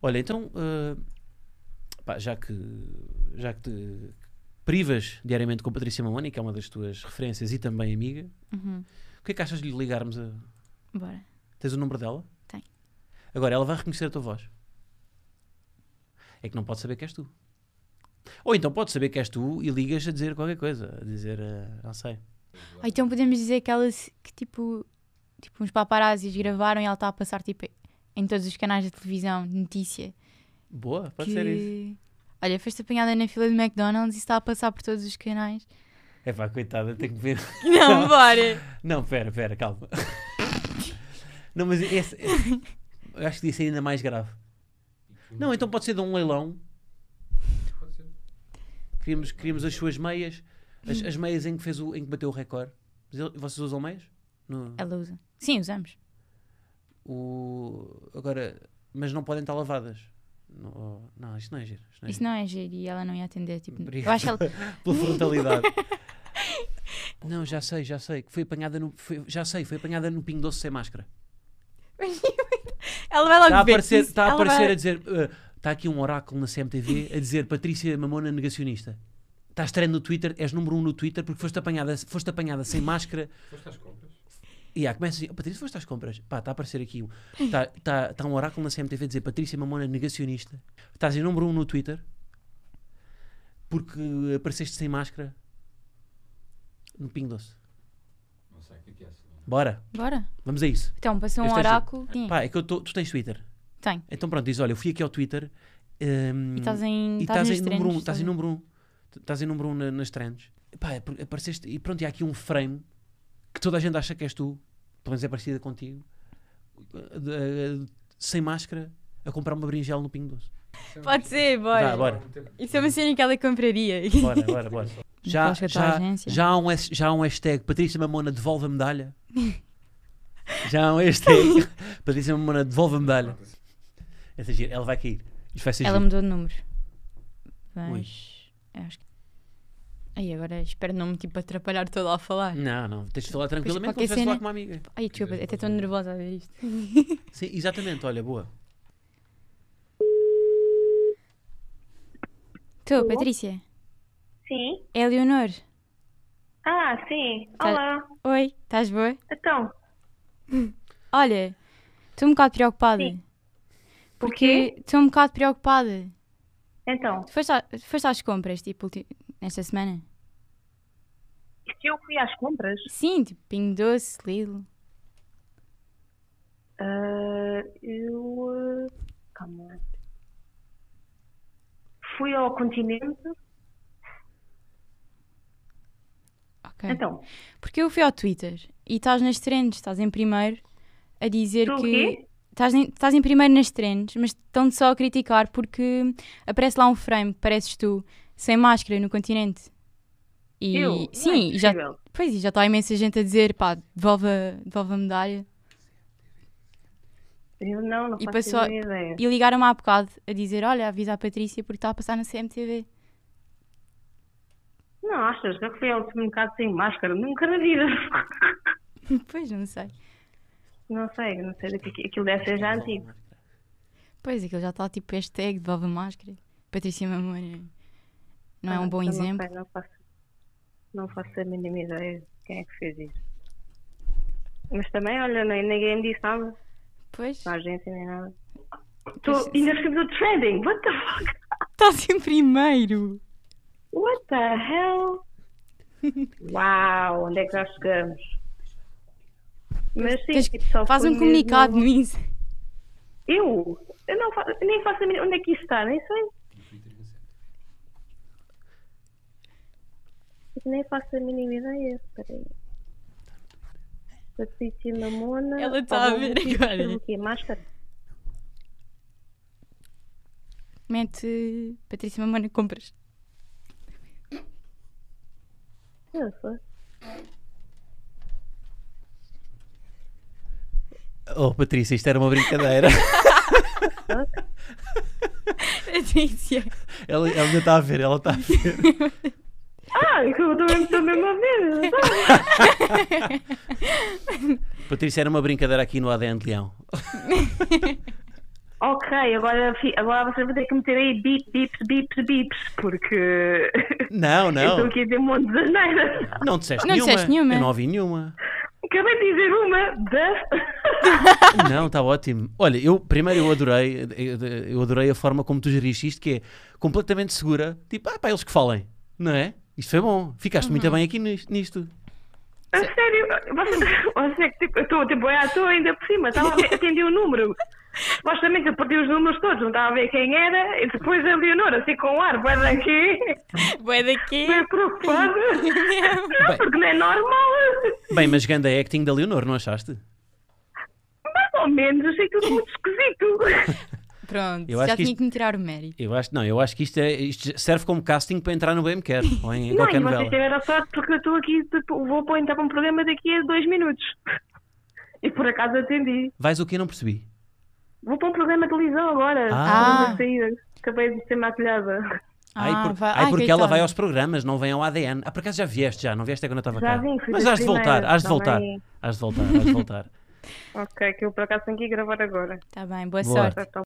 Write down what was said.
Olha, então, pá, já que te privas diariamente com Patrícia Mamona, que é uma das tuas referências e também amiga, o que é que achas de lhe ligarmos a... Bora. Tens o número dela? Tenho. Agora, ela vai reconhecer a tua voz. É que não pode saber que és tu. Ou então pode saber que és tu e ligas a dizer qualquer coisa. A dizer, não sei. Ou então podemos dizer que tipo uns paparazzis gravaram e ela está a passar tipo em todos os canais de televisão, notícia. Boa, pode ser isso. Olha, foste apanhada na fila do McDonald's e está a passar por todos os canais. É pá, coitada, tenho que ver. Não, bora! Não, pera, calma. Não, mas eu acho que devia ser ainda mais grave. Não, então pode ser de um leilão. Pode ser. Queríamos as suas meias, as meias em que bateu o recorde. Vocês usam meias? Ela usa. Sim, usamos. Agora, mas não podem estar lavadas. Não, isto não é giro. Isso não é giro e ela não ia atender. Tipo, Obrigado eu acho que ela... pela frontalidade. Não, já sei. Que foi apanhada foi apanhada no Pingo Doce sem máscara. Ela vai logo ver. Está a aparecer a dizer... Está aqui um oráculo na CMTV a dizer Patrícia Mamona negacionista. Estás trend no Twitter, és número 1 no Twitter porque foste apanhada sem máscara. Foste às compras? Começa assim, Patrícia, foste às compras. Pá, está a aparecer aqui. Está um oráculo na CMTV a dizer Patrícia Mamona negacionista. Estás em número 1 no Twitter porque apareceste sem máscara no Pingo Doce. Não sei o que é isso. Bora. Bora. Vamos a isso. Então, passou um Este é oráculo. Pá, é que tu tens Twitter. Tenho. Então pronto, diz, olha, eu fui aqui ao Twitter E estás em número 1. Estás em número 1. Estás em número 1 nas trends. Pá, apareceste e pronto, e há aqui um frame que toda a gente acha que és tu, pelo menos é parecida contigo, sem máscara, a comprar uma berinjela no Pingo Doce. Pode ser, bora. Bora. Isso é uma cena que ela compraria. Bora. Já há um hashtag Patrícia Mamona devolve a medalha. Já há um hashtag Patrícia Mamona devolve a medalha. Essa gira, ela vai cair. Isto vai ser Ela giro. mudou de número. Mas acho que... Aí agora espero não me tipo atrapalhar toda a falar. Não, tens de falar tranquilamente como se estivesse a falar com uma amiga. Ai, desculpa, até estou nervosa a ver isto. Sim, exatamente, olha, boa. Tu, Patrícia? Sim. É a Leonor. Ah, sim. Olá. Oi, estás boa? Então, Olha, estou um bocado preocupada. Sim. Porque estou um bocado preocupada. então, Tu foste às compras, tipo, nesta semana? se eu fui às compras, Sim, tipo, Pingo Doce, Lidl. calma lá. Fui ao continente. Ok. Então, Porque eu fui ao Twitter e estás nas trends, estás em primeiro a dizer Tu o que... quê? Estás em primeiro nas trends, mas estão-te só a criticar porque aparece lá um frame que pareces tu, sem máscara, no continente. E eu? sim, Não é e já possível. está imensa gente a dizer, pá, devolve a medalha. Eu não E faço passou- a mínima ideia. E ligaram-me há bocado a dizer, olha, avisa a Patrícia porque está a passar na CMTV. Não, achas que eu fui ao supermercado sem máscara? Nunca na vida. Pois, não sei. Não sei daqui. Aquilo deve ser já antigo. Pois, aquilo já está tipo hashtag, devolve a máscara. Patrícia Mamona não é um bom Eu não exemplo. sei, não faço a mínima ideia de quem é que fez isso. Mas também, olha, ninguém me disse nada. Pois, Na agência nem nada. Pois- Ainda estou trending. What the fuck? estás em primeiro. What the hell? Uau, onde é que já chegamos? Mas sim, Tens- tipo, só Faz fui um comunicado mesmo... no Insta. Eu não faço, nem faço a mínima... Onde é que isso está? Nem sei. Nem faço a mínima ideia. Espera aí. Patrícia Mamona... Ela está a ver agora. O quê? Máscara? Mete Patrícia Mamona compras. Não sei. Oh, Patrícia, isto era uma brincadeira. Patrícia. ela ainda está a ver, ela está a ver. Ah, eu estou mesmo a ver. Patrícia, era uma brincadeira aqui no ADN de Leão. Ok, agora vocês vão ter que meter aí bips, porque Não, eu não. estou aqui a dizer um monte de asneiras. Não disseste Não nenhuma. disseste nenhuma. Eu não ouvi nenhuma. Acabei de dizer uma. Não, está ótimo. Olha, eu adorei a forma como tu geriste isto, que é completamente segura. Tipo, para eles que falem, não é? Isto foi bom. Ficaste muito bem aqui nisto. A sério, você que tipo, eu estou ainda por cima, estava a ver, atendi o número. Supostamente eu perdi os números todos, não estava a ver quem era, e depois a Leonor, assim com o ar, vai daqui, Vai daqui. bem preocupada, porque não é normal. Bem, mas ganda acting da Leonor, não achaste? Mais ou menos, achei tudo muito esquisito. Pronto, Eu acho já que tinha isto- que me tirar o mérito. Eu acho que isto serve como casting para entrar no Bem Me Quer, ou em Não, qualquer e novela. vocês tiveram sorte porque eu estou aqui, tipo, vou entrar para um programa daqui a 2 minutos. E por acaso atendi. Vais o quê? Não percebi. Vou para um programa de televisão agora. Ah. Vou sair. Acabei de ser maquilhada. Porque ela vai coitada. aos programas, não vem ao ADN. Por acaso já vieste, não vieste é quando eu estava Já cá. vim, fui Mas das has de voltar, primeiras, has de não voltar. vem. Has de voltar. Ok, que eu por acaso tenho que ir gravar agora. Tá bem, boa Boa. sorte. Tá